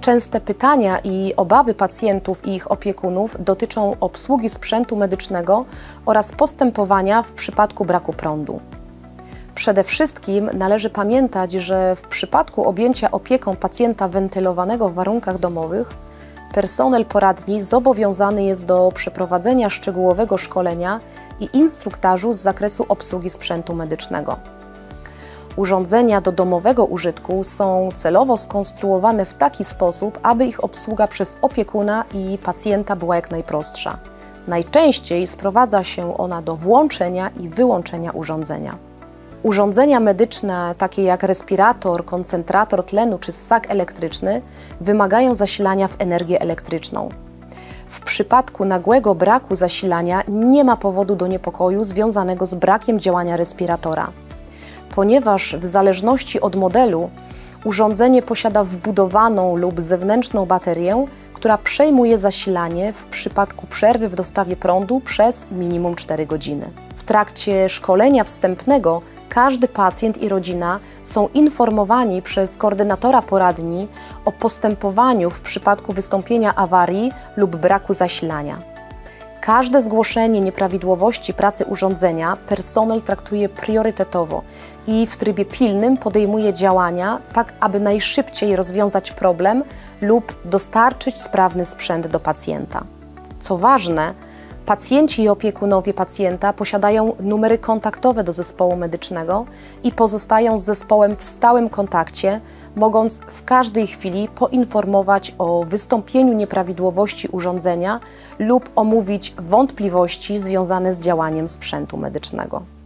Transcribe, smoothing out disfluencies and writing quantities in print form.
Częste pytania i obawy pacjentów i ich opiekunów dotyczą obsługi sprzętu medycznego oraz postępowania w przypadku braku prądu. Przede wszystkim należy pamiętać, że w przypadku objęcia opieką pacjenta wentylowanego w warunkach domowych, personel poradni zobowiązany jest do przeprowadzenia szczegółowego szkolenia i instruktażu z zakresu obsługi sprzętu medycznego. Urządzenia do domowego użytku są celowo skonstruowane w taki sposób, aby ich obsługa przez opiekuna i pacjenta była jak najprostsza. Najczęściej sprowadza się ona do włączenia i wyłączenia urządzenia. Urządzenia medyczne, takie jak respirator, koncentrator tlenu czy ssak elektryczny, wymagają zasilania w energię elektryczną. W przypadku nagłego braku zasilania nie ma powodu do niepokoju związanego z brakiem działania respiratora, ponieważ w zależności od modelu urządzenie posiada wbudowaną lub zewnętrzną baterię, która przejmuje zasilanie w przypadku przerwy w dostawie prądu przez minimum 4 godziny. W trakcie szkolenia wstępnego każdy pacjent i rodzina są informowani przez koordynatora poradni o postępowaniu w przypadku wystąpienia awarii lub braku zasilania. Każde zgłoszenie nieprawidłowości pracy urządzenia personel traktuje priorytetowo i w trybie pilnym podejmuje działania, tak aby najszybciej rozwiązać problem lub dostarczyć sprawny sprzęt do pacjenta. Co ważne, pacjenci i opiekunowie pacjenta posiadają numery kontaktowe do zespołu medycznego i pozostają z zespołem w stałym kontakcie, mogąc w każdej chwili poinformować o wystąpieniu nieprawidłowości urządzenia lub omówić wątpliwości związane z działaniem sprzętu medycznego.